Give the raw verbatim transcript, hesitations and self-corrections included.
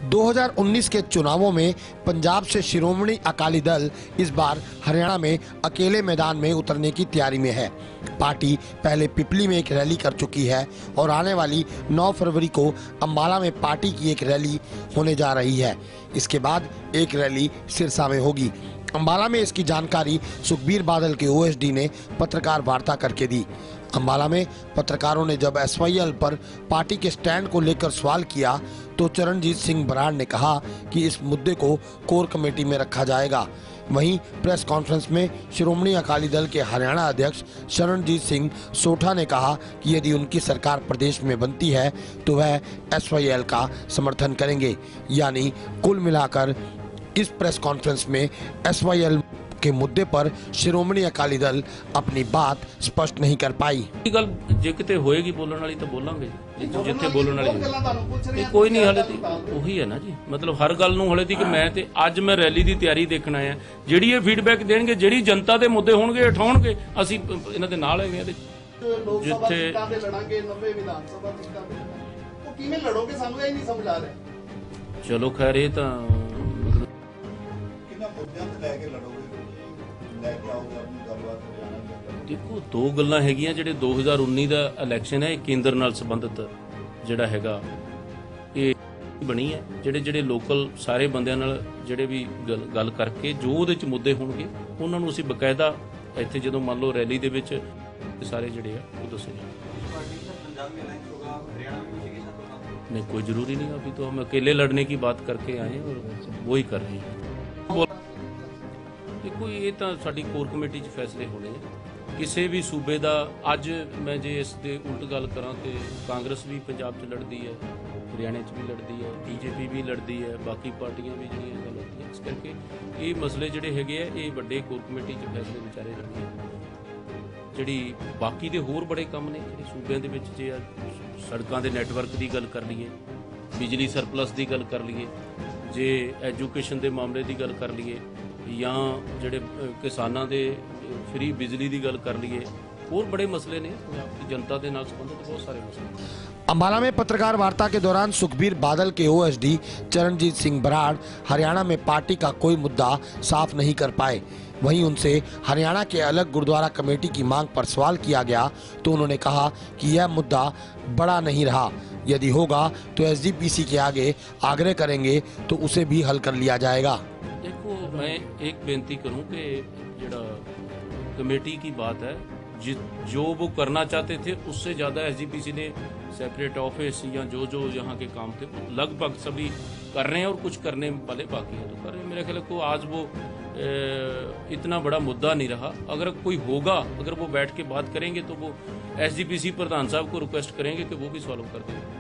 दो हज़ार उन्नीस के चुनावों में पंजाब से शिरोमणि अकाली दल इस बार हरियाणा में अकेले मैदान में उतरने की तैयारी में है। पार्टी पहले पिपली में एक रैली कर चुकी है और आने वाली नौ फरवरी को अंबाला में पार्टी की एक रैली होने जा रही है। इसके बाद एक रैली सिरसा में होगी। अंबाला में इसकी जानकारी सुखबीर बादल के ओएसडी ने पत्रकार वार्ता करके दी। अंबाला में पत्रकारों ने जब एसवाईएल पर पार्टी के स्टैंड को लेकर सवाल किया तो चरणजीत सिंह बराड़ ने कहा कि इस मुद्दे को कोर कमेटी में रखा जाएगा। वहीं प्रेस कॉन्फ्रेंस में शिरोमणि अकाली दल के हरियाणा अध्यक्ष शरणजीत सिंह सोठा ने कहा कि यदि उनकी सरकार प्रदेश में बनती है तो वह एसवाईएल का समर्थन करेंगे। यानी कुल मिलाकर इस प्रेस कॉन्फ्रेंस में एसवाईएल के मुद्दे पर शिरोमणि अकाली दल अपनी बात स्पष्ट नहीं कर पाई। गल जे किते होएगी बोलने वाली तो बोलांगे, जिथे बोलने वाली कोई नहीं। हाले तो वही है ना जी, मतलब हर गल नूं हाले दी कि मैं ते अज मैं रैली दी तैयारी देखण आया। जिहड़ी ये फीडबैक देणगे, जिहड़ी जनता दे मुद्दे होणगे उठाउणगे, असीं इन्हां दे नाल हैगे। जिथे लड़ांगे नब्बे विधान सभा सीटां ते ਉਹ ਕਿਵੇਂ ਲੜੋਗੇ ਸਾਨੂੰ ਇਹ ਨਹੀਂ ਸਮਝ ਆ ਰਿਹਾ। चलो खैर ये तो ਕਿੰਨਾ ਮੁੱਦਿਆਂ ਤੇ ਲੈ ਕੇ ਲੜੋਗੇ, ਲੈ ਕੇ ਆਓਗੇ ਆਪਣੀ ਗੱਲਬਾਤ ਹਰਿਆਣਾ ਦੇ। देखो दो गल्लां हैगियां। ਜਿਹੜੇ दो हज़ार उन्नीस ਦਾ ਇਲੈਕਸ਼ਨ ਹੈ ਇਹ ਕੇਂਦਰ ਨਾਲ ਸੰਬੰਧਿਤ ਜਿਹੜਾ ਹੈਗਾ ਇਹ ਬਣੀ ਹੈ। ਜਿਹੜੇ ਜਿਹੜੇ ਲੋਕਲ ਸਾਰੇ ਬੰਦਿਆਂ ਨਾਲ ਜਿਹੜੇ ਵੀ ਗੱਲ ਕਰਕੇ ਜੋ ਉਹਦੇ ਚ ਮੁੱਦੇ ਹੋਣਗੇ ਉਹਨਾਂ ਨੂੰ ਅਸੀਂ ਬਕਾਇਦਾ ਇੱਥੇ ਜਦੋਂ ਮੰਨ ਲਓ ਰੈਲੀ ਦੇ ਵਿੱਚ ਸਾਰੇ ਜਿਹੜੇ ਆ ਉਹ ਦੱਸੇ ਜਾਣਗੇ। नहीं कोई जरूरी नहीं, अभी तो हम अकेले लड़ने की बात करके आए हैं और वही कर रहे हैं। देखो ये तो साडी कोर कमेटी च फैसले होने हैं। किसी भी सूबे का अज मैं जे इस दे उल्ट गल करा तो कांग्रेस भी पंजाब च लड़ती है, हरियाणे च भी लड़ती है, बीजेपी भी लड़ती है, बाकी पार्टियां भी जिहड़ियां लड़ती हैं। इस करके ये मसले जिहड़े हैगे आ ये वड्डे कोर कमेटी च फैसले विचारे जाणगे। जिहड़ी बाकी दे होर बड़े काम ने जिहड़े सूबे दे विच जे सड़कों के नैटवर्क की गल कर लीए, बिजली सरपलस की गल कर लीए, जे एजुकेशन के मामले की गल कर लीए या जिहड़े किसानां दे फ्री बिजली की गल कर लीए, होर बड़े मसले ने जनता के नाल संबंधित बहुत सारे मसले। अंबाला में पत्रकार वार्ता के दौरान सुखबीर बादल के ओएसडी चरणजीत सिंह बराड़ हरियाणा में पार्टी का कोई मुद्दा साफ नहीं कर पाए। वहीं उनसे हरियाणा के अलग गुरुद्वारा कमेटी की मांग पर सवाल किया गया तो उन्होंने कहा कि यह मुद्दा बड़ा नहीं रहा, यदि होगा तो एसजीपीसी के आगे आग्रह करेंगे तो उसे भी हल कर लिया जाएगा। देखो मैं एक बेनती करूं कि जड़ा कमेटी की बात है, जो वो करना चाहते थे उससे ज़्यादा एसजीपीसी ने सेपरेट ऑफिस या जो जो यहाँ के काम थे लगभग सभी कर रहे हैं और कुछ करने वाले बाकी हैं तो कर रहे हैं। मेरे ख्याल को आज वो ए, इतना बड़ा मुद्दा नहीं रहा। अगर कोई होगा, अगर वो बैठ के बात करेंगे तो वो एसजीपीसी प्रधान साहब को रिक्वेस्ट करेंगे कि वो भी सॉल्व कर देंगे।